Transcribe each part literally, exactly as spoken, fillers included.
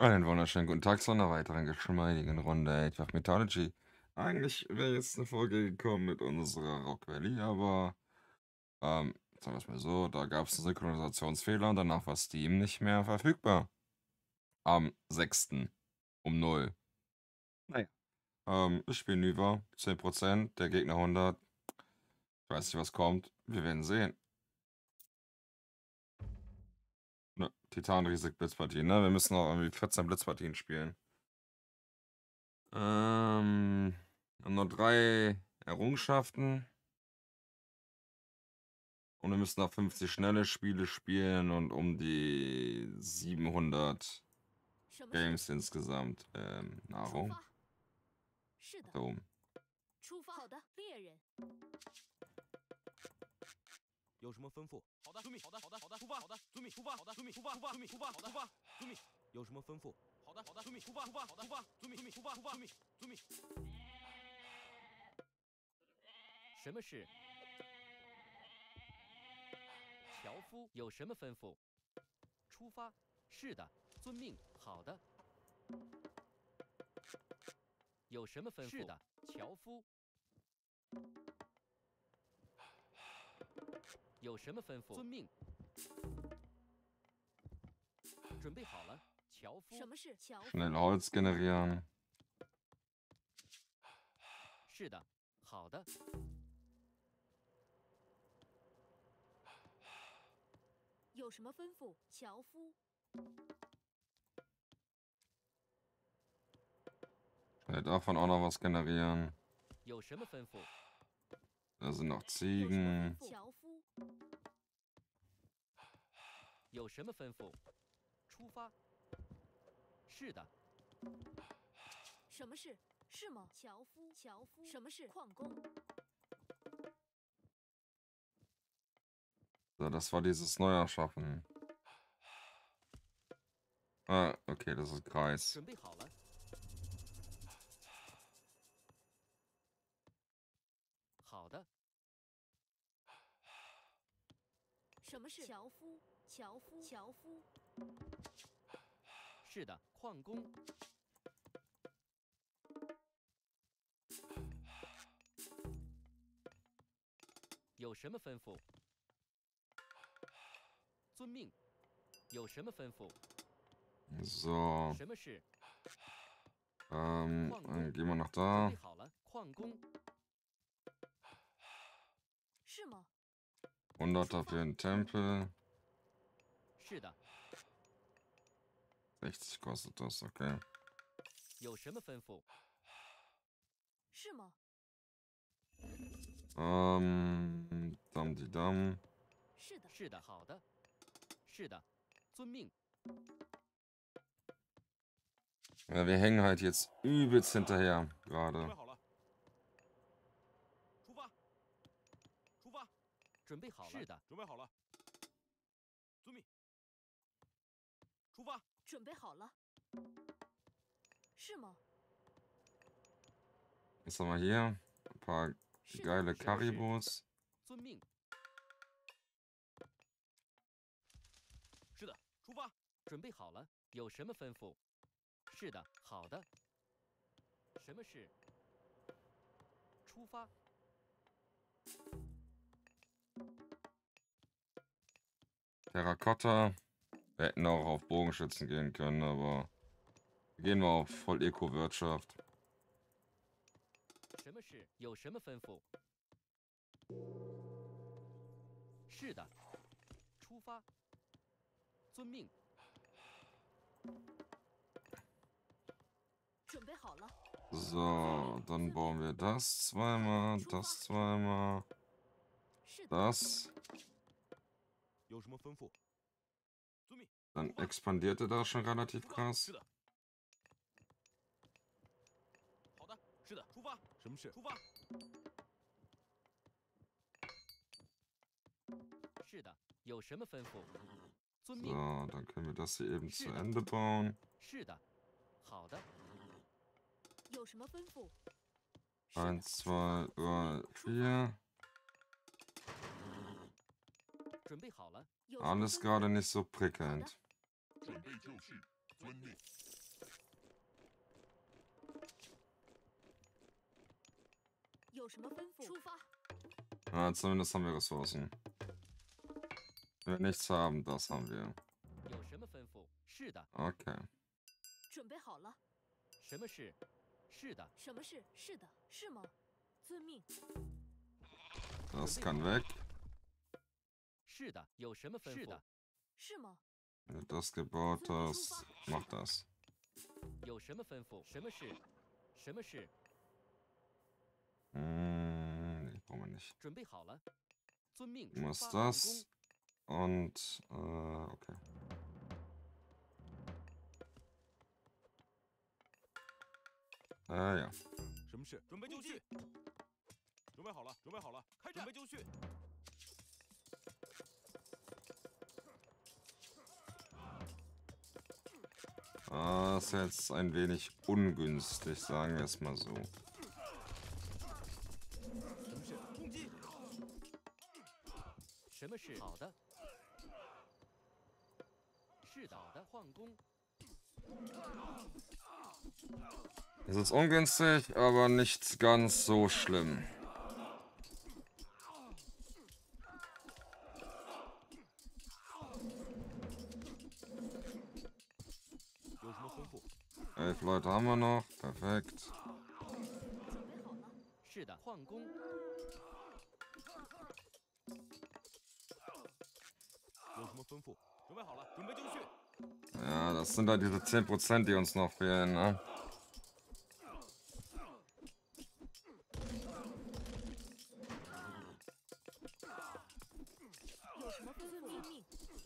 Einen wunderschönen guten Tag zu einer weiteren geschmeidigen Runde Age of Mythology. Eigentlich wäre jetzt eine Folge gekommen mit unserer Rock Valley, aber ähm, sagen wir es mal so, da gab es einen Synchronisationsfehler und danach war Steam nicht mehr verfügbar. Am sechsten um null. Naja. Ähm, ich spiele Nuva, zehn Prozent, der Gegner hundert. Ich weiß nicht, was kommt. Wir werden sehen. Ne, Titanriesig Blitzpartien, ne? Wir müssen auch irgendwie vierzehn Blitzpartien spielen. Ähm, nur drei Errungenschaften. Und wir müssen noch fünfzig schnelle Spiele spielen und um die siebenhundert Games insgesamt. Ähm, Nahrung. Da oben. 出发。好的，猎人。 有什么吩咐？好的，遵命。好的，好的，好的，出发。好的，遵命。出发。好的，遵命。出发。出发。遵命。出发。好的，出发。遵命。有什么吩咐？好的，好的，遵命。出发。出发。好的，出发。遵命。遵命。出发。出发。遵命。遵命。 什么事？樵夫有什么吩咐？出发。是的，遵命。好的。有什么吩咐？是的，樵夫。有什么吩咐？遵命。准备好了，樵夫。 什么事？樵夫。 Schnell Holz generieren. 是的，好的。 有什么吩咐？樵夫。 Schnell davon auch noch was generieren. 有什么吩咐？ Da sind noch Ziegen. 樵夫。 有什么吩咐？出发。是的。 什么事？是吗？樵夫，樵夫。什么事？矿工。 So, das war dieses Neuerschaffen. Ah, okay, das ist Kreis. 准备好了。好的。 什么事？樵夫，樵夫，樵夫。 是的，矿工。有什么吩咐？遵命。有什么吩咐？ So. 什么事？ Ähm, dann gehen wir nach 准 da. 备好了，矿工。 是吗？ hunderter für den Tempel. 是的。 sechzig kostet das, okay. 有什么吩咐？ 是吗？ Ähm, Dam die Dam. 是的。 是的，好的。是的，遵命。 Ja, wir hängen halt jetzt übelst hinterher 准备 gerade. 好了。出发。出发。 准备好了。是的。 准备好了。遵命。出发。 准备好了。是吗？ Was haben wir hier? Ein paar 是的。 geile Karibus. 遵命。 是的，出发。 准备好了。有什么吩咐？是的，好的。什么事？出发。 Terrakotta. Wir hätten auch auf Bogenschützen gehen können, aber gehen wir auf voll Eco-Wirtschaft. 什么事？有什么吩咐？是的，出发。遵命。 准备好了。 So, dann bauen wir das zweimal, das zweimal, 是的。 das. 有什么吩咐？遵命。 Dann expandierte das schon relativ krass. 是的。好的，是的，出发。什么事？出发。 是的，有什么吩咐？遵命。 So, dann können wir das hier eben zu Ende bauen. 是的，好的。 有什么吩咐？ eins, zwei, drei, vier. 准备好了。 Alles gerade nicht so prickelnd. 准备就绪，遵命。 有什么吩咐？出发。 Ja, zumindest haben wir Ressourcen. Wenn wir nichts haben, das haben wir. 有什么吩咐？是的。 Okay. 准备好了。 什么事？是的。 什么事？是的，是吗？遵命。 Das kann weg. 是的。有什么吩咐？是的。 是吗？ Wenn du das gebaut hast, mach das. 有什么吩咐？什么事？什么事？ Hm, nee, brauchen wir nicht. 准备好了。遵命。 Du 出 musst 发。完 das 工。 und äh, okay. Äh, ja. 什么事？准备就绪。准备好了，准备好了，开战！准备就绪。 Das ist jetzt ein wenig ungünstig, sagen wir es mal so. 什么事？攻击！ 什么事？好的。是的。好的。换工。 Es ist ungünstig, aber nicht ganz so schlimm. 有什么吩咐？ Elf Leute haben wir noch. Perfekt. 准备好了。 是的。换工。 有什么吩咐？准备好了，准备就绪。 Ja, das sind halt diese zehn Prozent, die uns noch fehlen, ne? 有什么吩咐？遵命。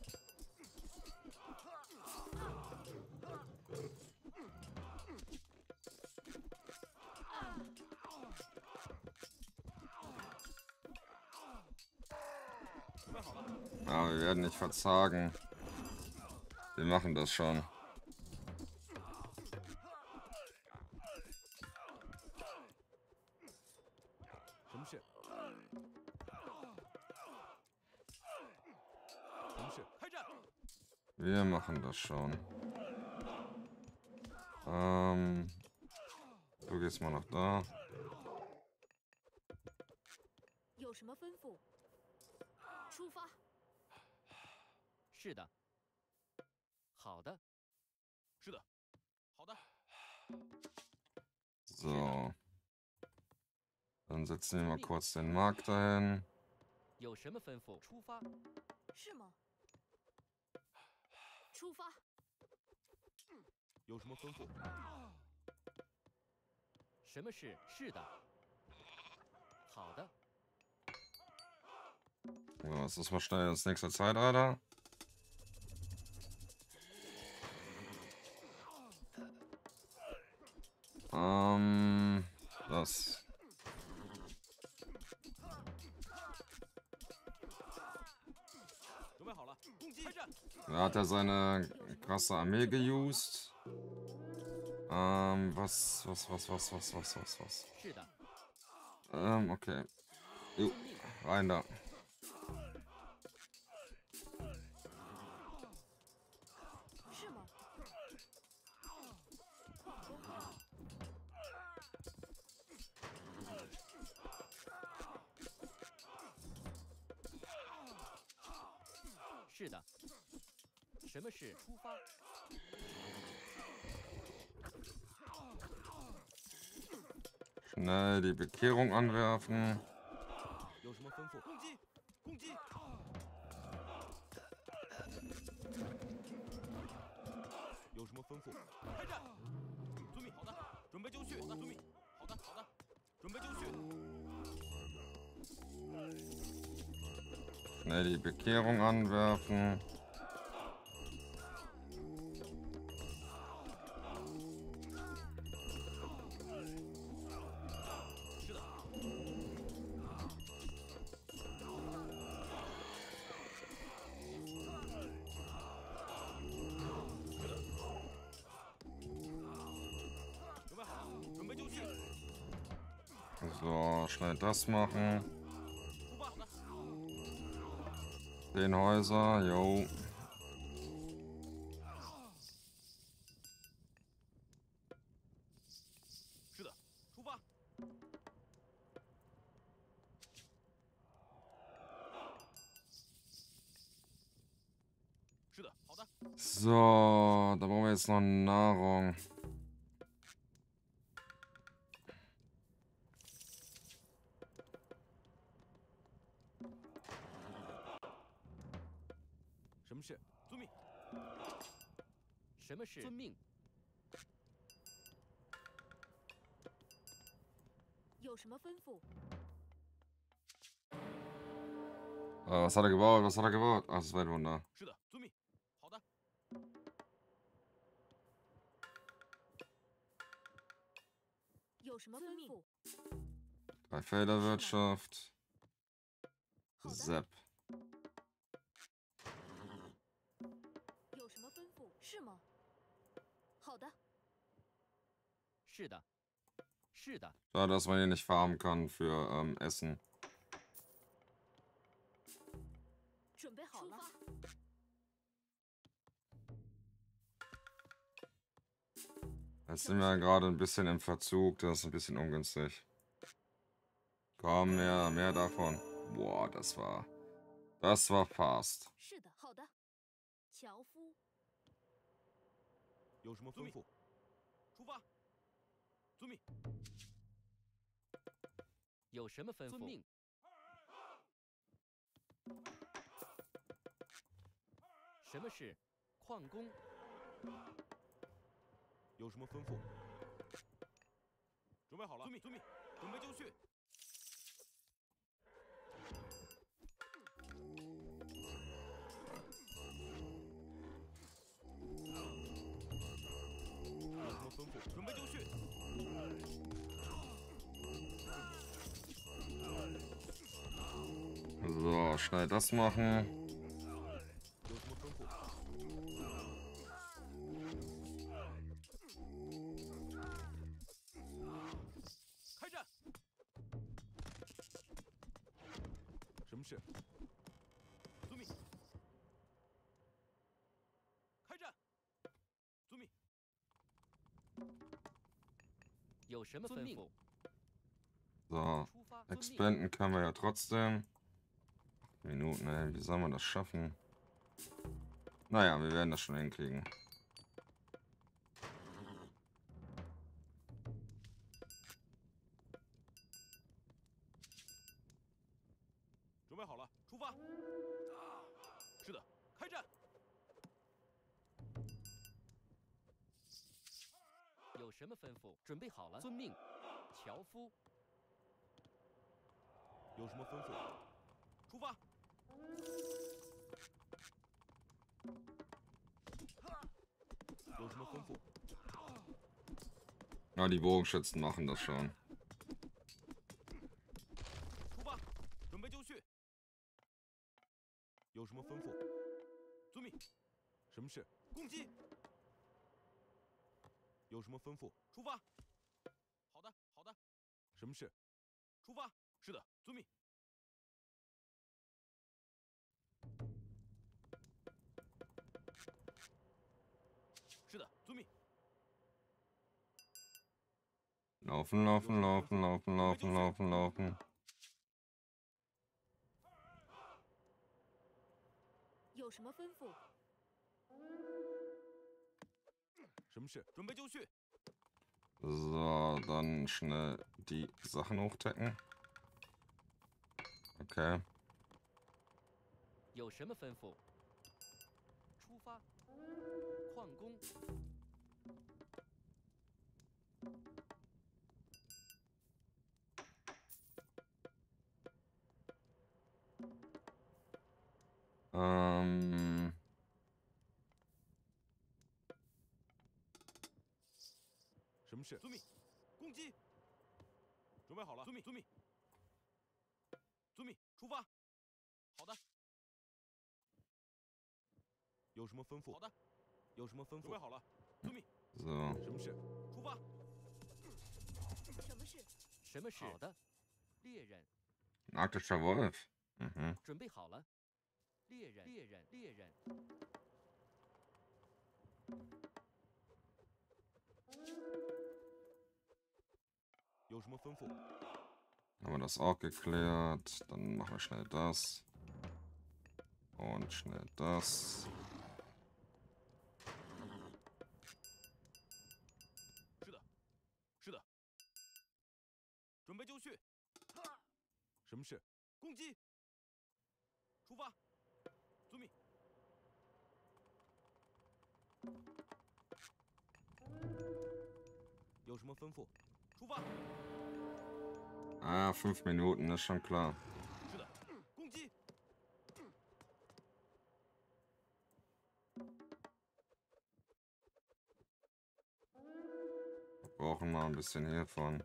准备好了。 Aber wir werden nicht verzagen. Wir machen das schon. 什么事？什么事？开战！ Wir machen das schon. Ähm, du gehst mal nach da. 有什么吩咐？出发。 是的。好的。 是的。好的。 So. Dann setzen wir mal kurz den Markt dahin. 有什么吩咐？出发。 是吗？出发。 有什么吩咐？ 什么事？是的。好的。 So, das ist mal schnell das nächste Zeitalter. Ähm, das. 准备好了，攻击！开战！ Da hat er seine krasse Armee geused. Ähm, was, was, was, was, was, was, was, was. 是的。 Ähm, okay. Jo, rein da. 是吗？ 是的。什么事？出发。 Schnell die Bekehrung anwerfen. 有什么吩咐？攻击！攻击！有什么吩咐？开战！遵命。好的，准备就绪。好的，遵命。好的，好的，准备就绪。 Schnell die Bekehrung anwerfen. So, schnell das machen. Den Häuser, jo. So, da brauchen wir jetzt noch Nahrung. Äh, was hat er gebaut? Was hat er gebaut? Ach, das war ein Wunder. Drei Felderwirtschaft. Sepp. Schade, dass man hier nicht farmen kann für ähm, Essen. Jetzt sind wir gerade ein bisschen im Verzug, das ist ein bisschen ungünstig. Komm, mehr, mehr davon. Boah, das war... Das war fast. 有什么吩咐？出发！遵命。 有什么吩咐？遵命。什么事？矿工。 有什么吩咐？准备好了。遵命，遵命，准备就绪。吩咐，准备就绪。 So, schnell das machen. 有什么吩咐？开战！什么事？遵命。开战！遵命。 有什么吩咐？ So, expanden können wir ja trotzdem. Minuten, ey, wie soll man das schaffen? Naja, wir werden das schon hinkriegen. 有什么吩咐？准备好了。遵命。樵夫。 有什么吩咐？出发。有什么吩咐？ Ja, die Bogenschützen machen das schon. 出发，准备就绪。有什么吩咐？遵命。什么事？攻击。有什么吩咐？出发。好的，好的。什么事？出发。是的，遵命。是的，遵命。 Laufen, laufen, laufen, laufen, laufen, laufen, laufen. 有什么吩咐？ 什么事？准备就绪。 So, dann schnell die Sachen hochdecken. Okay. 有什么吩咐？出发。矿工。 Ähm. 什么事？遵命。攻击。准备好了。遵命，遵命。遵命，出发。好的。有什么吩咐？好的。有什么吩咐？准备好了。遵命。 So. 什么事？出发。 什么事？ 什么事？好的。猎人。 Arktischer Wolf. Mhm. 准备好了。猎人，猎人，猎人。 有什么吩咐？ Haben wir das auch geklärt. Dann machen wir schnell das. Und schnell das. 备就绪。什么事？攻击！出发！遵命。有什么吩咐？出发！ Ah, fünf Minuten, ist schon klar. 是的，攻击！ Wir brauchen mal ein bisschen hiervon.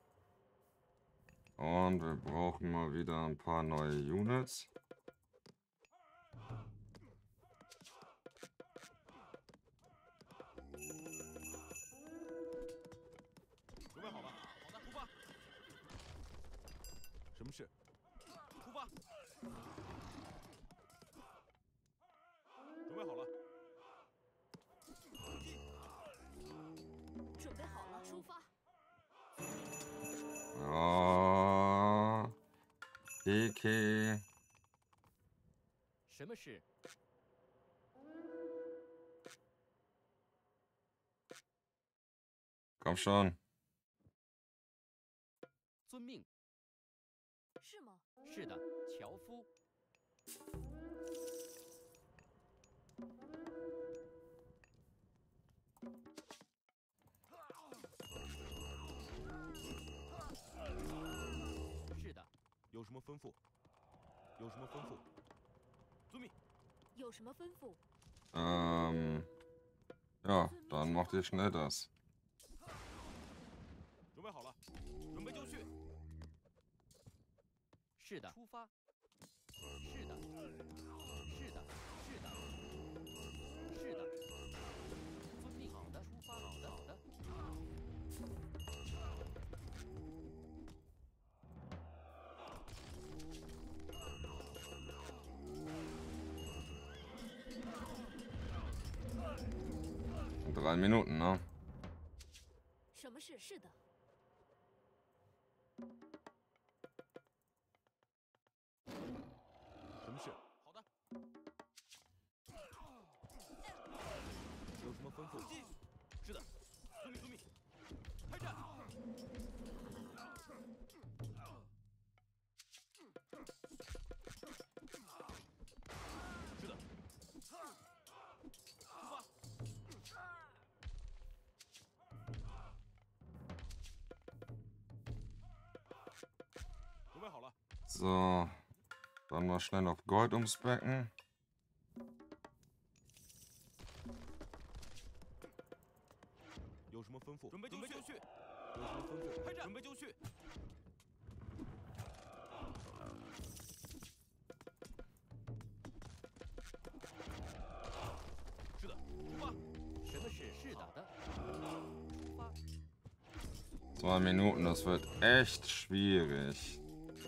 Und wir brauchen mal wieder ein paar neue Units. 准备好了，好的，出发。什么事？出发。准备好了。攻击！ 准备好了，出发。 Oh, Kiki. 什么事？ Komm schon. 遵命。 是吗？ 是的，樵夫。是的。 有什么吩咐？有什么吩咐？遵命。 有什么吩咐？ Ähm, ja, dann macht ihr schnell das. 准备好了，准备就绪。 是的，出发。是的，是的，是的，是的。遵命。好的，出发。好的，好的。 Drei Minuten, ne? 什么事？是的。 什么事？好的。有什么吩咐？攻击！是的，遵命遵命。开战！是的。出发！准备好了。 So, dann mal schnell auf Gold ums Becken. 有什么吩咐？准备就绪。有什么吩咐？开战！准备就绪。是的，出发。 什么是是的的？出发。 Zwei Minuten, das wird echt schwierig.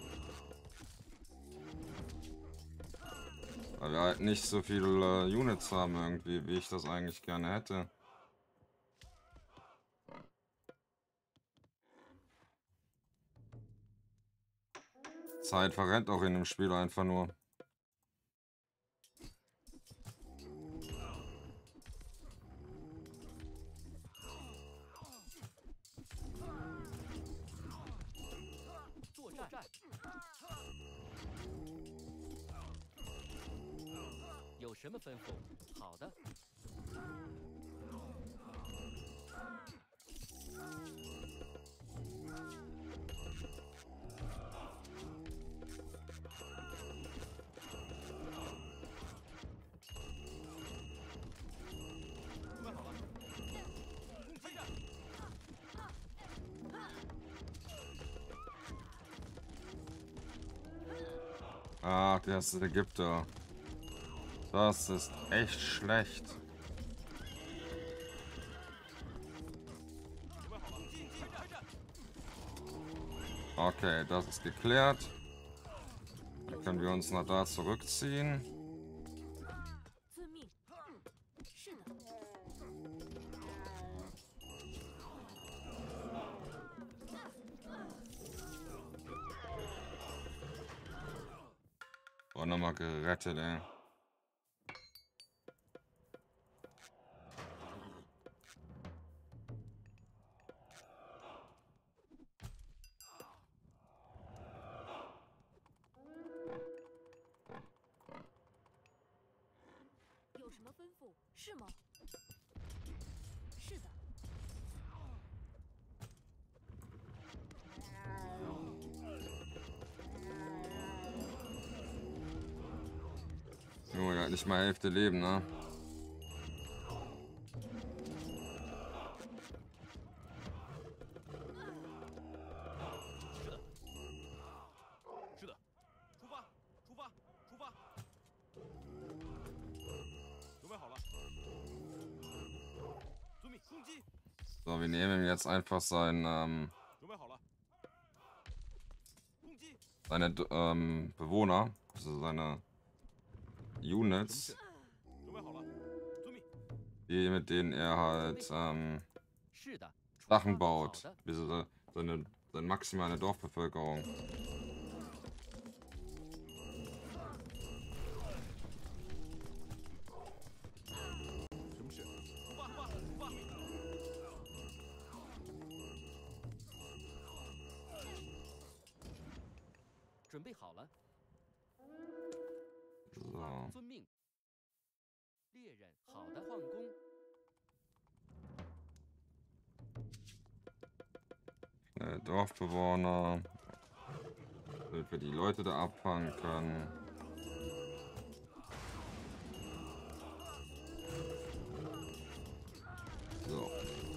Weil wir halt nicht so viele äh, Units haben irgendwie, wie ich das eigentlich gerne hätte. Zeit verrennt auch in dem Spiel einfach nur. 作战。有什么吩咐？好的。 准备好了。开战！ Ach, das ist Ägypter. Das ist echt schlecht. Okay, das ist geklärt. Dann können wir uns nach da zurückziehen. 遵命。是的。 Oh, nochmal gerettet, ey. 有什么吩咐？是吗？是的。 Junge, der hat nicht mal Hälfte Leben, ne? So, wir nehmen ihm jetzt einfach sein, ähm, seine ähm, Bewohner, also seine Units, die, mit denen er halt ähm, Sachen baut, diese, seine, seine maximale Dorfbevölkerung. So. Äh, Dorfbewohner, damit wir die Leute da abfangen können. So.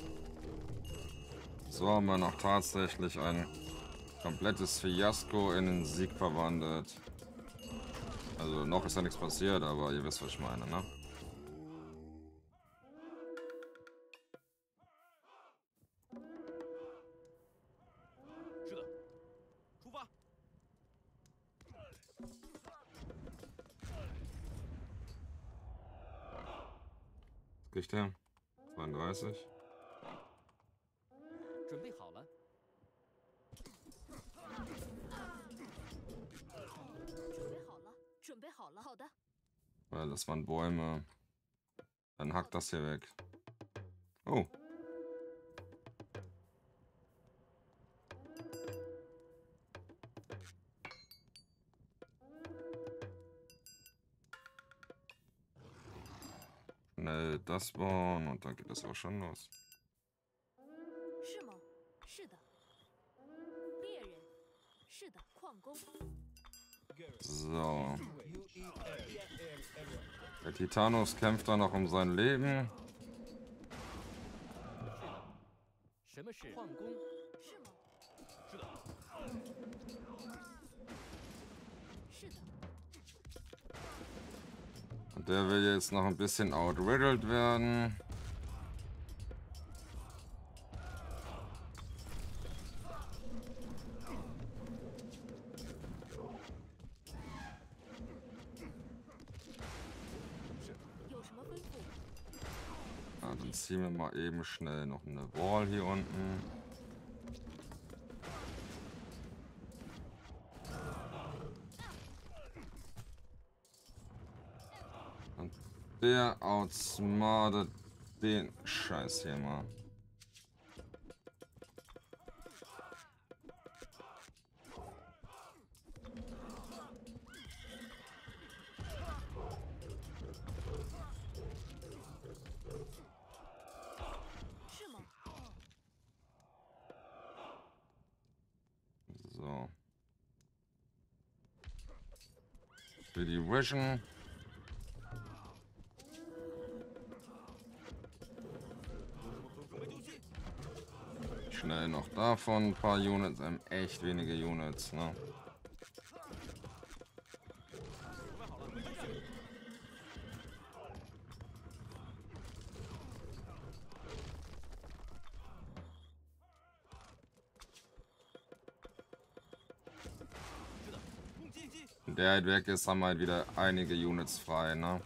So haben wir noch tatsächlich ein komplettes Fiasko in den Sieg verwandelt. Also noch ist ja nichts passiert, aber ihr wisst, was ich meine, ne? Kriegt er? zweiunddreißig. Weil das waren Bäume. Dann hackt das hier weg. Oh. Schnell das bauen und dann geht das auch schon los. So. Der Titanus kämpft da noch um sein Leben. Und der will jetzt noch ein bisschen outriddled werden. Ja, dann ziehen wir mal eben schnell noch eine Wall hier unten. Und der outsmartet den Scheiß hier mal. So. Für die Vision. Schnell noch davon ein paar Units, ähm, echt wenige Units, ne? Wenn der halt weg ist, haben wir halt wieder einige Units frei, ne?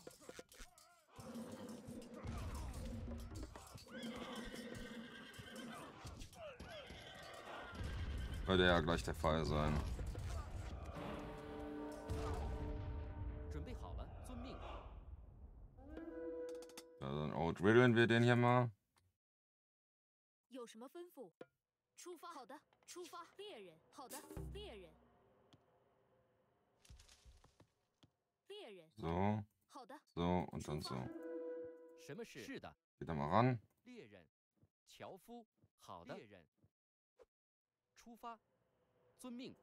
Würde ja gleich der Fall sein. Ja, dann outriddeln wir den hier mal. So. 好的， So, und dann so. 什么是？是的， Geht da mal ran. 猎人，樵夫，好的，猎人，出发，遵命，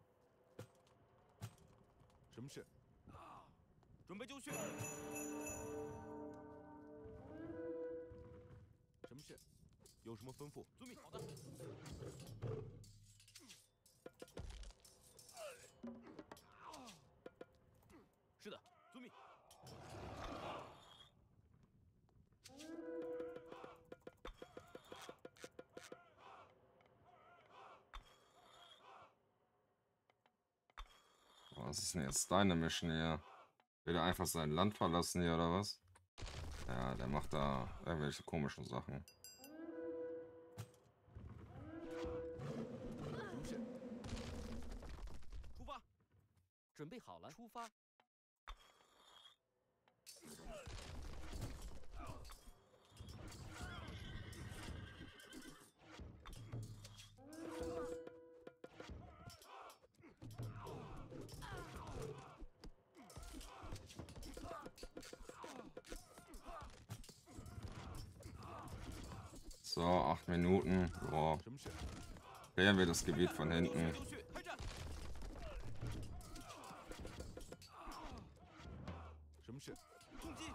什么事？准备就绪。什么事？有什么吩咐？遵命。好的。是的，遵命。 Was ist denn jetzt deine Mission hier? Will er einfach sein Land verlassen hier oder was? Ja, der macht da irgendwelche komischen Sachen. 什么事？出发。 准备好了，出发， So, acht Minuten. Boah. 什么事？ Klären wir das Gebiet von 有 hinten. 序就绪，开战。什么事？攻击。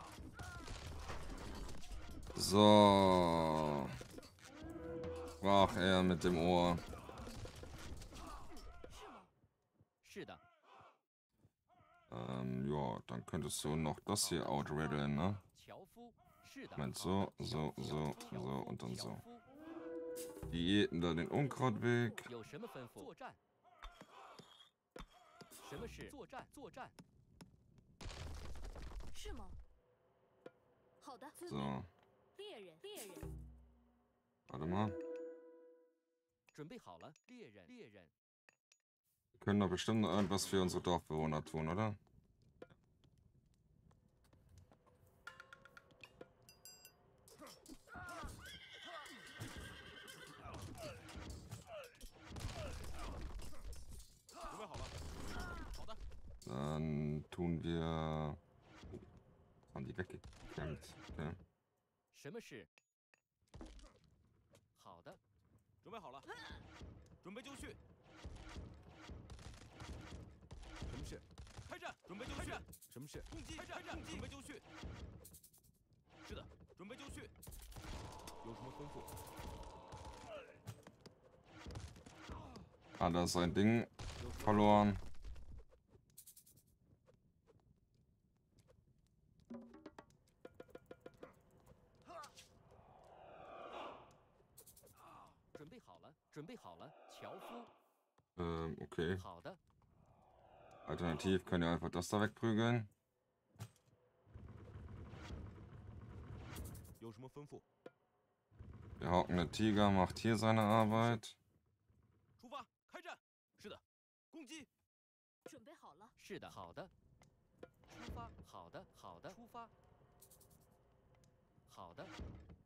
So. Sprach er mit dem Ohr. 是吗？ 是的， Ähm, ja, dann könntest du noch das hier outriddlen, ne? 樵夫，是的， Moment, 好 so, 的 so, 樵 so, 夫 so 樵 und dann 夫 so. 樵夫 Die jäten da den Unkraut weg. 有什么吩咐？作战。什么是作战？作战。 是吗？好的，遵 So, 命。猎人，猎人， warte mal. 准备好了，猎人，猎人， Wir können doch bestimmt noch irgendwas für unsere Dorfbewohner tun, oder? Dann tun wir... Oh, haben die weggeklemmt. Okay. 什么是？好的， 准备好了，准备就绪。什么事？开战！准备就绪。什么事？攻击！开战！准备就绪。是的，准备就绪。有什么吩咐？ Hat er sein Ding verloren. “准备好了，准备好了，樵夫。 Ähm, okay. 好的， Alternativ könnt ihr einfach das da wegprügeln. 有什么吩咐？ Der hockende Tiger macht hier seine Arbeit. 出发！开战！是的，攻击！ 准备好了， 是的，好的。出发，好的，好的，出发。好的。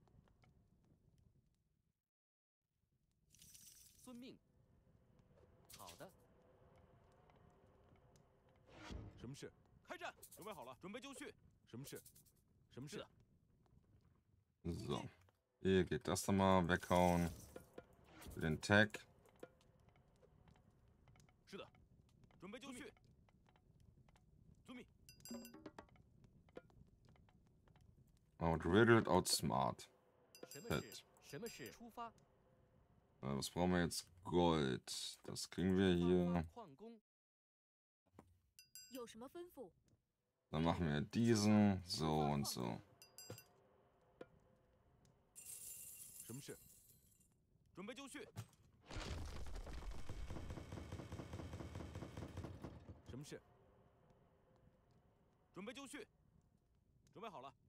遵命。好的， 什么事？开战！准备好了，准备就绪。什么事？什么事？ So. Hier geht das dann mal weghauen. Für den Tag. 是的，准备就绪。遵命。 Outriddled, outsmart. 什么 Fett. 是？什么是出发？ Äh, was brauchen wir jetzt? Gold. Das kriegen wir 发 hier. 矿工。 有什么吩咐？ Dann machen wir diesen. So und so. 什么事？准备就绪。什么事？准备就绪。准备好了。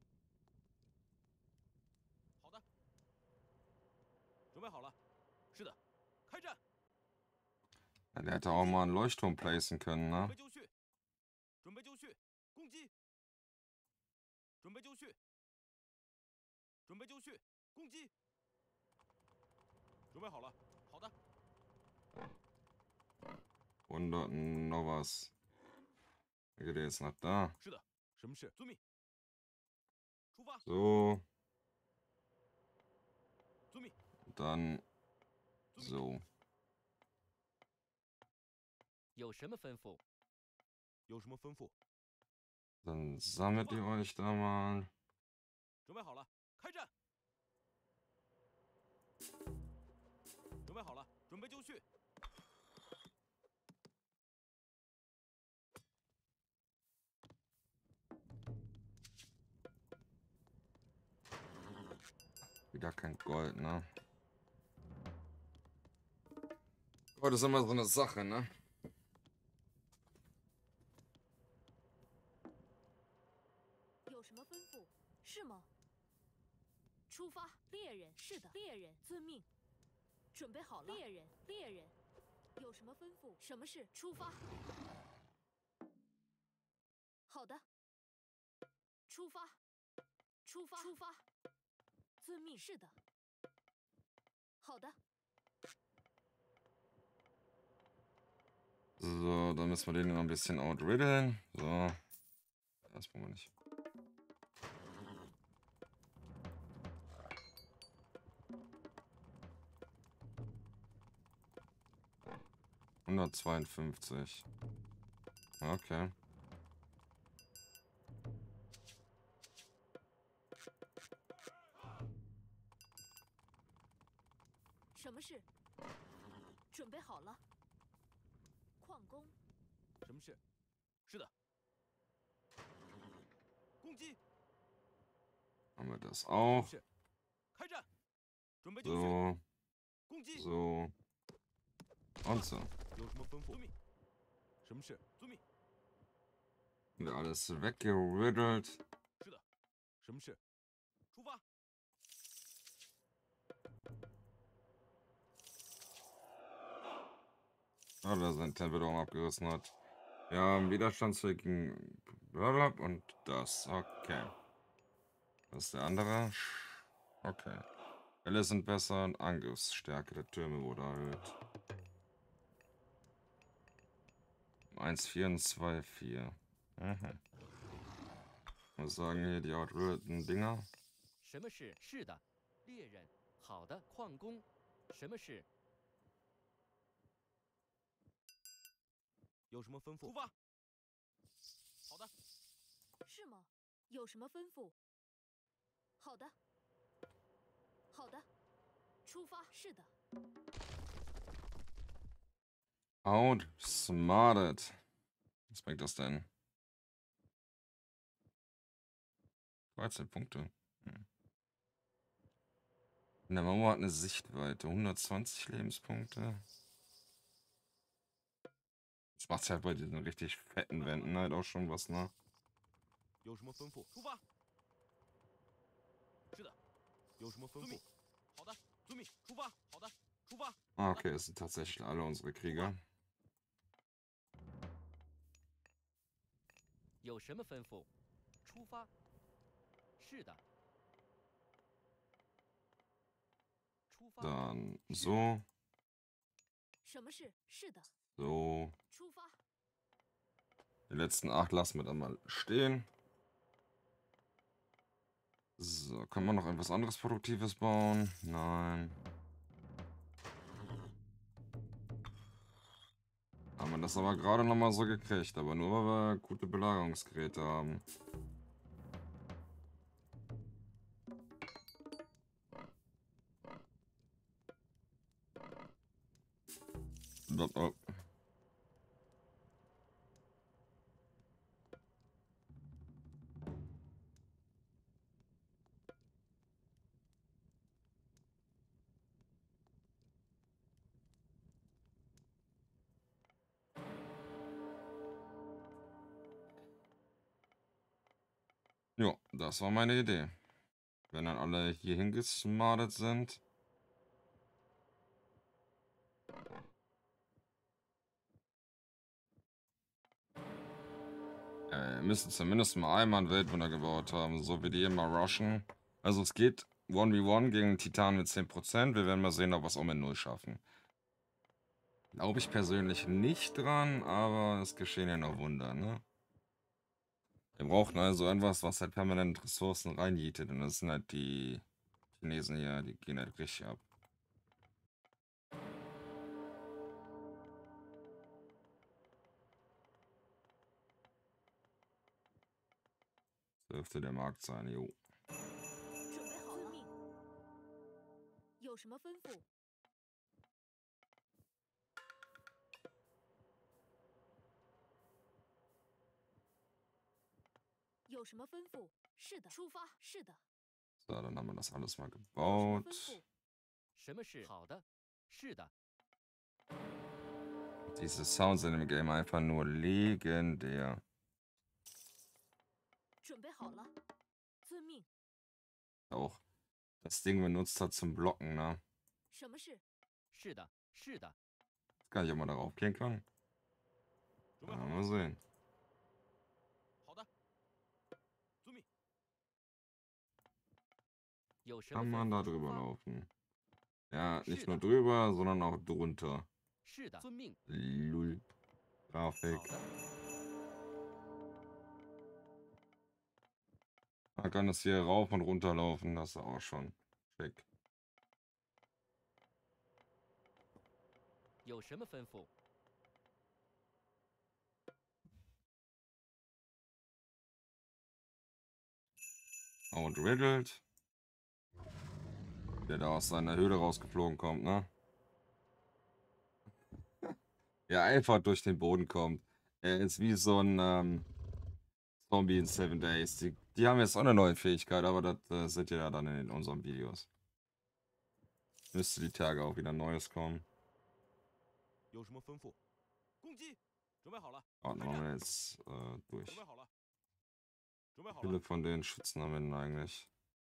好的。准备好了。是的，开战！ Ja, der hätte auch mal einen Leuchtturm placen können, 准 ne? 备就绪。准备就绪。攻击！准备就绪。准备就绪。攻击！准备好了。好的。 Und noch was. Geht der jetzt nach da? 是的， 什么事？遵命。出发。 So. 遵命。 Dann so. 有什么吩咐？ 有什么吩咐？ Dann sammelt ihr euch da mal. 准备好了，开战！准备好了，准备就绪。 Wieder kein Gold, ne? Gold ist immer so eine Sache, ne? 有什么吩咐？是吗？出发！猎人，是的，猎人，遵命。准备好了，猎人，猎人，有什么吩咐？什么事？出发！好的。出发！出发！出发！遵命。是的。好的。 So, dann müssen wir den noch ein bisschen outriddeln. So. Das brauchen wir nicht. hundertzweiundfünfzig. Okay. Was? 准备好了。矿工。 什么事？是的。攻击。 Haben wir das auch. 开战。准备就绪。 So. 攻击。 So. Und so. 有什么吩咐？遵命。什么事？遵命。 Wieder alles weggeriddelt. 是的。什么事？出发。 Ah, da sein Tempel abgerissen hat. Wir haben widerstandsfähigen Blablabla und das. Okay. Das ist der andere. Okay. Fälle sind besser und Angriffsstärke der Türme wurde erhöht. eins vier und zwei vier. Mhm. Was sagen hier die outridden Dinger? 什么是？是的，猎人。好的，矿工。什么是？ 有什么吩咐？出发。好的。 是吗？有什么吩咐？好的。好的。出发。是的。 Outsmarted. Was bringt das denn? dreizehn Punkte. Hm. In der Mauer hat eine Sichtweite. hundertzwanzig Lebenspunkte. Das macht ja bei diesen richtig fetten Wänden halt auch schon was, ne? 有什么吩咐？出发。是的。有什么吩咐？好的，遵命。出发。好的，出发。 Ah, okay, das sind tatsächlich alle unsere Krieger. 有什么吩咐？出发。是的。出发。 Dann so. 什么事？是的。 So. 出发。 Die letzten acht lassen wir dann mal stehen. So, kann man noch etwas anderes Produktives bauen? Nein. Haben wir das aber gerade noch mal so gekriegt, aber nur weil wir gute Belagerungsgeräte haben. Oh, oh. Ja, das war meine Idee. Wenn dann alle hier hingesmartet sind. Äh, wir müssen zumindest mal einmal einen Weltwunder gebaut haben, so wie die immer rushen. Also es geht eins gegen eins gegen Titan mit zehn Prozent. Wir werden mal sehen, ob wir es auch mit null schaffen. Glaube ich persönlich nicht dran, aber es geschehen ja noch Wunder, ne? Wir brauchen also etwas, was halt permanent Ressourcen reinjietet. Und das sind halt die Chinesen hier, die gehen halt richtig ab. Dürfte der Markt sein, jo. 准备好了。有什么吩咐？有什么吩咐？是的，出发。是的。 So, dann haben wir das alles mal 有什么吩 gebaut. 咐？ 什么是好的？是的， Diese Sounds in dem Game einfach nur legendär. 准备好了。遵命。 Auch das Ding benutzt hat zum Blocken, ne? 什么事？ 是的，是的， Kann ich auch mal darauf gehen können? 准备 Ja, 好 mal 了。 sehen. 好的，遵命。 有什么 Kann 吩 man 咐 da 出 drüber 发？ laufen? Ja, nicht Schilder. nur drüber, sondern auch drunter. 是的，遵命。 Lul. Grafik. 好的， Man kann es hier rauf und runter laufen, das ist auch schon schick. 有什么吩咐？ Und Riddled. Der da aus seiner Höhle rausgeflogen kommt, ne? Ja, einfach durch den Boden kommt. Er ist wie so ein ähm, Zombie in Seven Days. Die, die haben jetzt auch eine neue Fähigkeit, aber das äh, seht ihr ja dann in unseren Videos. Müsste die Tage auch wieder Neues kommen. 有什么吩咐？攻击！准备好了。 Oh, dann machen wir jetzt äh, durch. 准备好了。准备好 Viele 了。 von denen schützen am Ende eigentlich.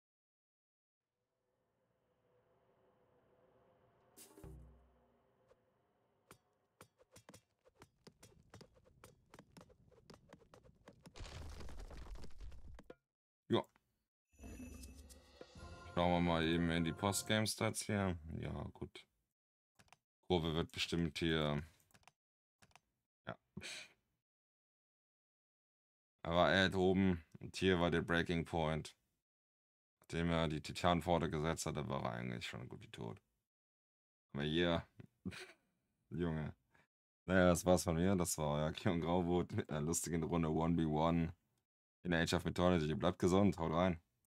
Ja. Schauen wir mal eben in die Postgame-Stats hier. Ja, gut. Kurve wird bestimmt hier. Ja. Aber er hat oben. Und hier war der Breaking Point. Nachdem er die Titanpforte gesetzt hatte, war er eigentlich schon gut wie tot. Aber hier. Junge. Naja, das war's von mir. Das war euer Kion Grauboot mit einer lustigen Runde eins gegen eins in Age of Mythology. Bleibt gesund, haut rein.